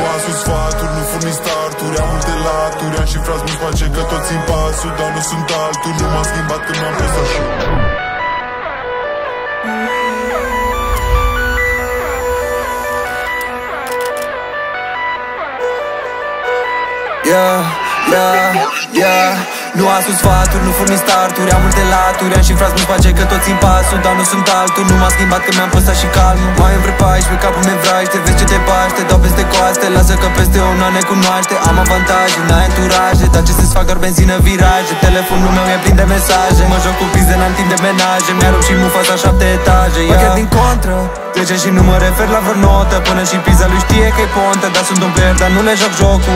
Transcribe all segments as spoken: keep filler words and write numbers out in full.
Nu ascult sfaturi, nu furniz starturi. Am multe laturi, am și frați mulți face că toți țin pasul. Dar nu sunt altul, nu m-am schimbat când m-am pus așa. Yeah, yeah, yeah. Nu ascult sfaturi, nu furniz starturi. Am multe laturi, am și frați mulți face că toți țin pasul. Dar nu sunt altul, nu m-am schimbat că mi-am păstrat și calmul. Mai îmi vrei paisprezece, capul mi-e vraște. Vezi ce te paște, dau peste coaste. Lasă că peste un an ne cunoaște. Am avantaje, n-ai anturaje, dar ce să-ți fac doar benzină, viraje. Telefonul meu e plin de mesaje. Mă joc cu pizde, n-am timp de menaje. Mi-a rupt și mufa la șapte etaje, yeah. Chiar din contră trece și nu mă refer la vreo notă. Până și pizza lui știe că-i pontă. Dar sunt un player, dar nu le joc jocul.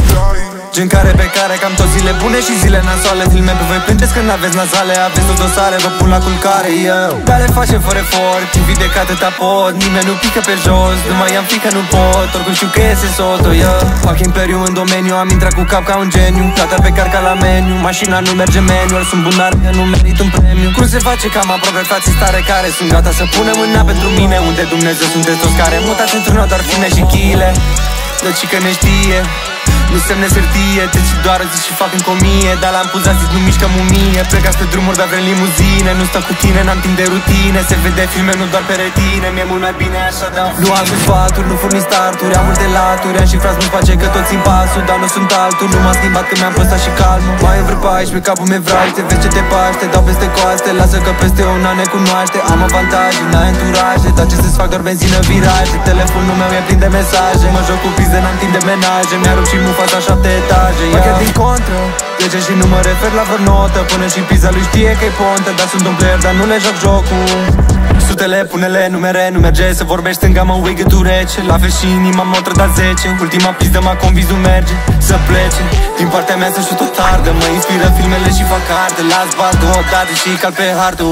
Gen care pe care cam tot zile bune și zile nasoale. Filme pe voi plângeți când aveți nazale. Aveți o dosare, vă pun la culcare, eu Dar le facem fără efort, invide ca atâta pot. Nimeni nu pică pe jos, nu mai am frică, nu pot. Oricum știu că iese soto, eu Fac imperiu în domeniu, am intrat cu cap ca un geniu. Plata pe car ca la meniu, mașina nu merge manual. Sunt bunar, că nu merit un premiu. Cum se face că am aproape frații stare care sunt gata să pună mâna pentru mine. Unde Dumnezeu sunteți toți care mutați într-una doar fine și chile. Deci că ne știe, nu semne sertie, te ții doar zi și fac încă o mie. Dar l-am pus azi, nu mișcă mumie. Plecați pe drumuri, dar vrem limuzine. Nu stau cu tine, n-am timp de rutine. Se vede filme, nu doar pe retine. Mi-e mult mai bine așa, da. Nu am sfaturi, nu furniz starturi. Am multe laturi, am și frați mulți face că toți țin pasul. Dar nu sunt altul, nu m-am schimbat că mi-am păstrat și calmul. Mai îmi vrei paisprezece, capul mi-e vraște. Vezi ce te paște, dau peste coaste. Lasă că peste un an ne cunoaște. Am avantaje, n-ai anturaje, dar ce să-ți fac doar benzină, viraje. Telefonul meu e plin de mesaje. Mă joc cu pizde, n-am timp de menaje. Mi-a rupt și mufa la șapte etaje, yeah. Chiar din contră trece și nu mă refer la vreo notă. Până și pizza lui știe că-i pontă. Dar sunt un player, dar nu le joc jocul. Sutele, pune-le numere, nu merge să vorbești stânga, mă uit gâtul rece. La fel și inima m-a trădat zece. Ultima pizdă m-a convins, nu merge să plece. Din partea mea să știu tot ardă. Mă inspiră filmele și fac arde. Las baldul odată și cal pe hardul,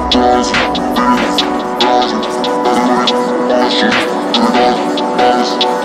oh.